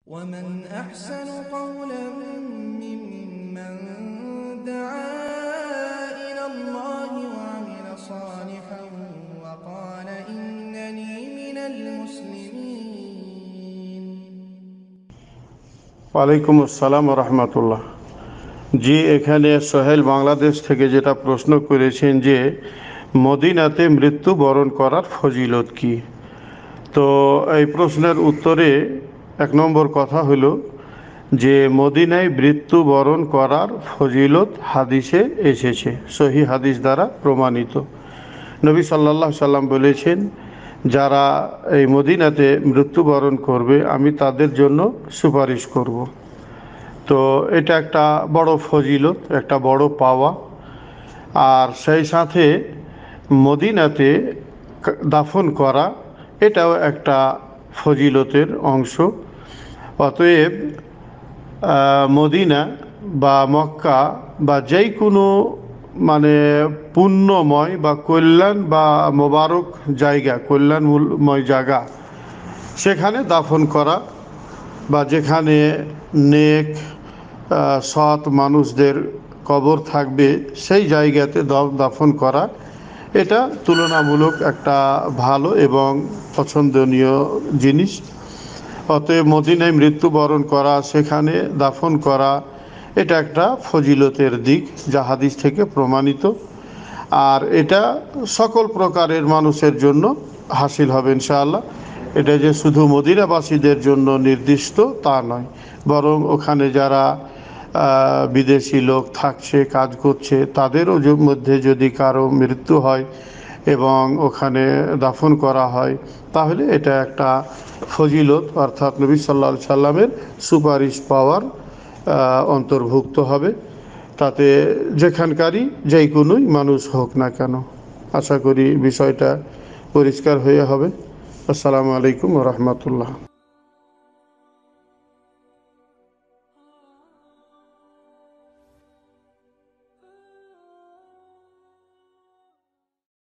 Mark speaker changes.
Speaker 1: ومن أحسن قولا ممن دعا إلى الله وعمل صالحا وقال إنني من المسلمين।
Speaker 2: ওয়ালাইকুম আসসালাম রহমতুল্লাহ। জি, এখানে সোহেল বাংলাদেশ থেকে যেটা প্রশ্ন করেছেন যে মদিনাতে মৃত্যুবরণ করার ফজিলত কি। তো এই প্রশ্নের উত্তরে এক নম্বর কথা হলো যে মদিনায় মৃত্যুবরণ করার ফজিলত হাদিসে এসেছে, সহি হাদিস দ্বারা প্রমাণিত। নবী সাল্লাল্লাহু আলাইহি সাল্লাম বলেছেন, যারা এই মদিনাতে মৃত্যুবরণ করবে আমি তাদের জন্য সুপারিশ করব। তো এটা একটা বড় ফজিলত, একটা বড় পাওয়া। আর সেই সাথে মদিনাতে দাফন করা এটাও একটা ফজিলতের অংশ। অতএব মদিনা বা মক্কা বা যেই কোনো পুণ্যময় বা কল্যাণ বা মোবারক জায়গা, কল্যাণময় জায়গা, সেখানে দাফন করা বা যেখানে নেক সৎ মানুষদের কবর থাকবে সেই জায়গাতে দাফন করা, এটা তুলনামূলক একটা ভালো এবং পছন্দনীয় জিনিস। অতএব মদিনায় মৃত্যুবরণ করা, সেখানে দাফন করা, এটা একটা ফজিলতের দিক যা হাদিস থেকে প্রমাণিত। আর এটা সকল প্রকারের মানুষের জন্য হাসিল হবে ইনশাআল্লাহ। এটা যে শুধু মদিনাবাসীদের জন্য নির্দিষ্ট তা নয়, বরং ওখানে যারা বিদেশি লোক থাকছে, কাজ করছে, তাদেরও মধ্যে যদি কারো মৃত্যু হয় এবং ওখানে দাফন করা হয়, তাহলে এটা একটা ফজিলত, অর্থাৎ নবী সাল্লাল্লাহু আলাইহি সাল্লামের সুপারিশ পাওয়ার অন্তর্ভুক্ত হবে, তাতে যেখানকারই যেই কোনোই মানুষ হোক না কেন। আশা করি বিষয়টা পরিষ্কার হয়ে হবে। আসসালামু আলাইকুম ওয়া রাহমাতুল্লাহ।